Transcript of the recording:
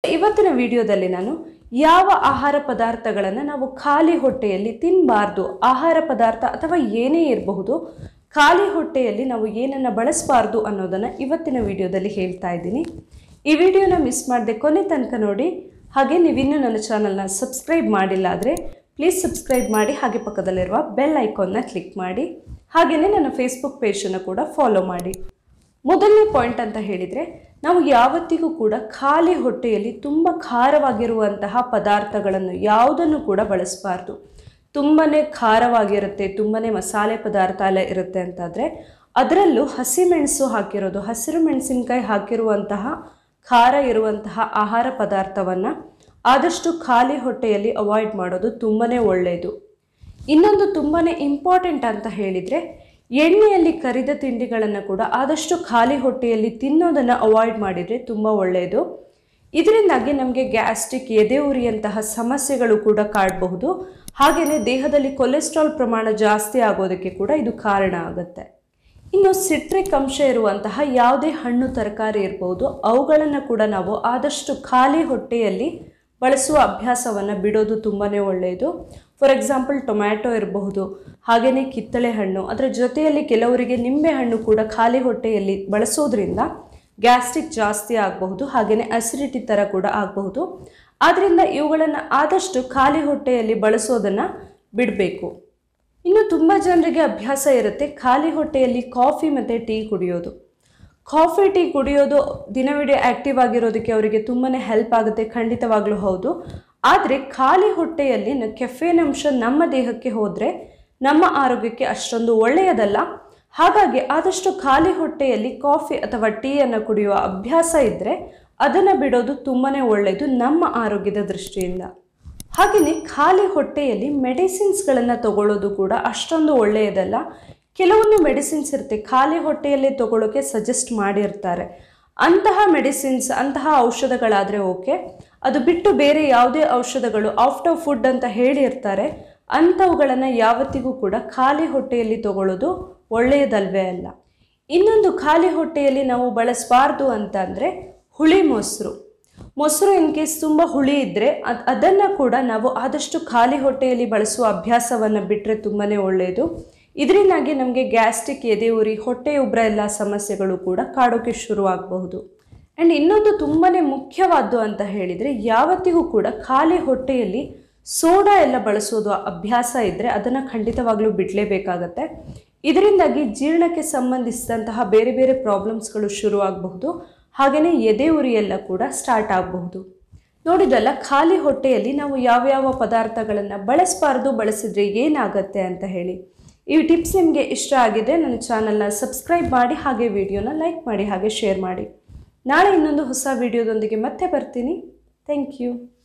ಇವತ್ತಿನ ವಿಡಿಯೋದಲ್ಲಿ ನಾನು ಯಾವ ಆಹಾರ ಪದಾರ್ಥಗಳನ್ನು ನಾವು ಖಾಲಿ ಹೊಟ್ಟೆಯಲ್ಲಿ ತಿನ್ನಬಾರದು, ಆಹಾರ ಪದಾರ್ಥ ಅಥವಾ ಏನೇ ಇರಬಹುದು, ಖಾಲಿ ಹೊಟ್ಟೆಯಲ್ಲಿ ನಾವು ಏನನ್ನು ಬಳಸಬಾರದು ಅನ್ನೋದನ್ನು ಇವತ್ತಿನ ವಿಡಿಯೋದಲ್ಲಿ ಹೇಳ್ತಾ ಇದ್ದೀನಿ. ಈ ವಿಡಿಯೋನ ಮಿಸ್ ಮಾಡದೆ ಕೊನೆ ತನಕ ನೋಡಿ. ಹಾಗೆ ನೀವಿನ್ನೂ ನನ್ನ ಚಾನಲ್ನ ಸಬ್ಸ್ಕ್ರೈಬ್ ಮಾಡಿಲ್ಲ ಆದರೆ ಪ್ಲೀಸ್ ಸಬ್ಸ್ಕ್ರೈಬ್ ಮಾಡಿ, ಹಾಗೆ ಪಕ್ಕದಲ್ಲಿರುವ ಬೆಲ್ ಐಕಾನ್ನ ಕ್ಲಿಕ್ ಮಾಡಿ. ಹಾಗೆಯೇ ನನ್ನ ಫೇಸ್ಬುಕ್ ಪೇಜನ್ನು ಕೂಡ ಫಾಲೋ ಮಾಡಿ. ಮೊದಲನೇ ಪಾಯಿಂಟ್ ಅಂತ ಹೇಳಿದರೆ, ನಾವು ಯಾವತ್ತಿಗೂ ಕೂಡ ಖಾಲಿ ಹೊಟ್ಟೆಯಲ್ಲಿ ತುಂಬ ಖಾರವಾಗಿರುವಂತಹ ಪದಾರ್ಥಗಳನ್ನು ಯಾವುದನ್ನು ಕೂಡ ಬಳಸಬಾರ್ದು. ತುಂಬಾ ಖಾರವಾಗಿರುತ್ತೆ, ತುಂಬಾ ಮಸಾಲೆ ಪದಾರ್ಥ ಎಲ್ಲ ಇರುತ್ತೆ ಅಂತಾದರೆ ಅದರಲ್ಲೂ ಹಸಿಮೆಣಸು ಹಾಕಿರೋದು, ಹಸಿರು ಮೆಣಸಿನಕಾಯಿ ಹಾಕಿರುವಂತಹ ಖಾರ ಇರುವಂತಹ ಆಹಾರ ಪದಾರ್ಥವನ್ನು ಆದಷ್ಟು ಖಾಲಿ ಹೊಟ್ಟೆಯಲ್ಲಿ ಅವಾಯ್ಡ್ ಮಾಡೋದು ತುಂಬಾ ಒಳ್ಳೆಯದು. ಇನ್ನೊಂದು ತುಂಬಾ ಇಂಪಾರ್ಟೆಂಟ್ ಅಂತ ಹೇಳಿದರೆ, ಎಣ್ಣೆಯಲ್ಲಿ ಕರಿದ ತಿಂಡಿಗಳನ್ನು ಕೂಡ ಆದಷ್ಟು ಖಾಲಿ ಹೊಟ್ಟೆಯಲ್ಲಿ ತಿನ್ನೋದನ್ನು ಅವಾಯ್ಡ್ ಮಾಡಿದರೆ ತುಂಬ ಒಳ್ಳೆಯದು. ಇದರಿಂದಾಗಿ ನಮಗೆ ಗ್ಯಾಸ್ಟ್ರಿಕ್, ಎದೆ ಉರಿಯಂತಹ ಸಮಸ್ಯೆಗಳು ಕೂಡ ಕಾಡಬಹುದು. ಹಾಗೆಯೇ ದೇಹದಲ್ಲಿ ಕೊಲೆಸ್ಟ್ರಾಲ್ ಪ್ರಮಾಣ ಜಾಸ್ತಿ ಆಗೋದಕ್ಕೆ ಕೂಡ ಇದು ಕಾರಣ ಆಗುತ್ತೆ. ಇನ್ನು ಸಿಟ್ರಿಕ್ ಅಂಶ ಇರುವಂತಹ ಯಾವುದೇ ಹಣ್ಣು ತರಕಾರಿ ಇರ್ಬೋದು, ಅವುಗಳನ್ನು ಕೂಡ ನಾವು ಆದಷ್ಟು ಖಾಲಿ ಹೊಟ್ಟೆಯಲ್ಲಿ ಬಳಸುವ ಅಭ್ಯಾಸವನ್ನು ಬಿಡೋದು ತುಂಬಾ ಒಳ್ಳೆಯದು. ಫಾರ್ ಎಕ್ಸಾಂಪಲ್ ಟೊಮ್ಯಾಟೊ ಇರಬಹುದು, ಹಾಗೆಯೇ ಕಿತ್ತಳೆ ಹಣ್ಣು, ಅದರ ಜೊತೆಯಲ್ಲಿ ಕೆಲವರಿಗೆ ನಿಂಬೆ ಹಣ್ಣು ಕೂಡ ಖಾಲಿ ಹೊಟ್ಟೆಯಲ್ಲಿ ಬಳಸೋದ್ರಿಂದ ಗ್ಯಾಸ್ಟ್ರಿಕ್ ಜಾಸ್ತಿ ಆಗಬಹುದು, ಹಾಗೆಯೇ ಅಸಿಡಿಟಿ ಥರ ಕೂಡ ಆಗಬಹುದು. ಆದ್ದರಿಂದ ಇವುಗಳನ್ನು ಆದಷ್ಟು ಖಾಲಿ ಹೊಟ್ಟೆಯಲ್ಲಿ ಬಳಸೋದನ್ನು ಬಿಡಬೇಕು. ಇನ್ನು ತುಂಬ ಜನರಿಗೆ ಅಭ್ಯಾಸ ಇರುತ್ತೆ ಖಾಲಿ ಹೊಟ್ಟೆಯಲ್ಲಿ ಕಾಫಿ ಮತ್ತು ಟೀ ಕುಡಿಯೋದು. ಕಾಫಿ ಟೀ ಕುಡಿಯೋದು ದಿನವಿಡೀ ಆ್ಯಕ್ಟಿವ್ ಆಗಿರೋದಕ್ಕೆ ಅವರಿಗೆ ತುಂಬಾ ಹೆಲ್ಪ್ ಆಗುತ್ತೆ, ಖಂಡಿತವಾಗ್ಲೂ ಹೌದು. ಆದರೆ ಖಾಲಿ ಹೊಟ್ಟೆಯಲ್ಲಿ ಕೆಫೇನ್ ಅಂಶ ನಮ್ಮ ದೇಹಕ್ಕೆ ಹೋದರೆ ನಮ್ಮ ಆರೋಗ್ಯಕ್ಕೆ ಅಷ್ಟೊಂದು ಒಳ್ಳೆಯದಲ್ಲ. ಹಾಗಾಗಿ ಆದಷ್ಟು ಖಾಲಿ ಹೊಟ್ಟೆಯಲ್ಲಿ ಕಾಫಿ ಅಥವಾ ಟೀಯನ್ನು ಕುಡಿಯುವ ಅಭ್ಯಾಸ ಇದ್ದರೆ ಅದನ್ನು ಬಿಡೋದು ತುಂಬಾ ಒಳ್ಳೆಯದು ನಮ್ಮ ಆರೋಗ್ಯದ ದೃಷ್ಟಿಯಿಂದ. ಹಾಗೆಯೇ ಖಾಲಿ ಹೊಟ್ಟೆಯಲ್ಲಿ ಮೆಡಿಸಿನ್ಸ್ಗಳನ್ನು ತಗೊಳ್ಳೋದು ಕೂಡ ಅಷ್ಟೊಂದು ಒಳ್ಳೆಯದಲ್ಲ. ಕೆಲವೊಂದು ಮೆಡಿಸಿನ್ಸ್ ಇರುತ್ತೆ ಖಾಲಿ ಹೊಟ್ಟೆಯಲ್ಲೇ ತಗೊಳ್ಳೋಕ್ಕೆ ಸಜೆಸ್ಟ್ ಮಾಡಿರ್ತಾರೆ. ಅಂತಹ ಮೆಡಿಸಿನ್ಸ್, ಅಂತಹ ಔಷಧಗಳಾದರೆ ಓಕೆ. ಅದು ಬಿಟ್ಟು ಬೇರೆ ಯಾವುದೇ ಔಷಧಗಳು ಆಫ್ಟರ್ ಫುಡ್ ಅಂತ ಹೇಳಿರ್ತಾರೆ, ಅಂಥವುಗಳನ್ನು ಯಾವತ್ತಿಗೂ ಕೂಡ ಖಾಲಿ ಹೊಟ್ಟೆಯಲ್ಲಿ ತಗೊಳ್ಳೋದು ಒಳ್ಳೆಯದಲ್ವೇ ಅಲ್ಲ. ಇನ್ನೊಂದು ಖಾಲಿ ಹೊಟ್ಟೆಯಲ್ಲಿ ನಾವು ಬಳಸಬಾರ್ದು ಅಂತ ಅಂದರೆ ಹುಳಿ ಮೊಸರು. ಮೊಸರು ಇನ್ ಕೇಸ್ ತುಂಬ ಹುಳಿ ಇದ್ದರೆ ಅದನ್ನು ಕೂಡ ನಾವು ಆದಷ್ಟು ಖಾಲಿ ಹೊಟ್ಟೆಯಲ್ಲಿ ಬಳಸುವ ಅಭ್ಯಾಸವನ್ನು ಬಿಟ್ಟರೆ ತುಂಬಾ ಒಳ್ಳೆಯದು. ಇದರಿಂದಾಗಿ ನಮಗೆ ಗ್ಯಾಸ್ಟ್ರಿಕ್, ಎದೆ ಉರಿ, ಹೊಟ್ಟೆ ಉಬ್ಬರ ಎಲ್ಲ ಸಮಸ್ಯೆಗಳು ಕೂಡ ಕಾಡೋಕ್ಕೆ ಶುರುವಾಗಬಹುದು. ಆ್ಯಂಡ್ ಇನ್ನೊಂದು ತುಂಬಾ ಮುಖ್ಯವಾದ್ದು ಅಂತ ಹೇಳಿದರೆ, ಯಾವತ್ತಿಗೂ ಕೂಡ ಖಾಲಿ ಹೊಟ್ಟೆಯಲ್ಲಿ ಸೋಡಾ ಎಲ್ಲ ಬಳಸೋದು ಅಭ್ಯಾಸ ಇದ್ದರೆ ಅದನ್ನು ಖಂಡಿತವಾಗ್ಲೂ ಬಿಡಲೇಬೇಕಾಗತ್ತೆ. ಇದರಿಂದಾಗಿ ಜೀರ್ಣಕ್ಕೆ ಸಂಬಂಧಿಸಿದಂತಹ ಬೇರೆ ಬೇರೆ ಪ್ರಾಬ್ಲಮ್ಸ್ಗಳು ಶುರುವಾಗಬಹುದು, ಹಾಗೆಯೇ ಎದೆ ಉರಿ ಎಲ್ಲ ಕೂಡ ಸ್ಟಾರ್ಟ್ ಆಗಬಹುದು. ನೋಡಿದ್ರಲ್ಲ, ಖಾಲಿ ಹೊಟ್ಟೆಯಲ್ಲಿ ನಾವು ಯಾವ್ಯಾವ ಪದಾರ್ಥಗಳನ್ನು ಬಳಸಬಾರ್ದು, ಬಳಸಿದ್ರೆ ಏನಾಗುತ್ತೆ ಅಂತ ಹೇಳಿ. ಈ ಟಿಪ್ಸ್ ನಿಮಗೆ ಇಷ್ಟ ಆಗಿದ್ರೆ ನನ್ನ ಚಾನಲ್ನ ಸಬ್ಸ್ಕ್ರೈಬ್ ಮಾಡಿ, ಹಾಗೆ ವಿಡಿಯೋನ ಲೈಕ್ ಮಾಡಿ, ಹಾಗೆ ಶೇರ್ ಮಾಡಿ. ನಾಳೆ ಇನ್ನೊಂದು ಹೊಸ ವಿಡಿಯೋದೊಂದಿಗೆ ಮತ್ತೆ ಬರ್ತೀನಿ. Thank you.